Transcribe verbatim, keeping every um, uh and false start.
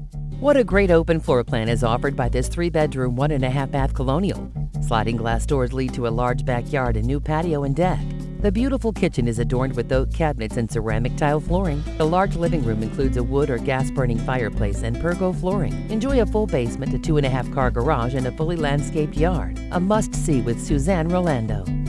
What a great open floor plan is offered by this three-bedroom, one and a half bath Colonial. Sliding glass doors lead to a large backyard and new patio and deck. The beautiful kitchen is adorned with oak cabinets and ceramic tile flooring. The large living room includes a wood or gas-burning fireplace and pergo flooring. Enjoy a full basement, a two and a half car garage, and a fully landscaped yard. A must-see with Suzanne Rolando.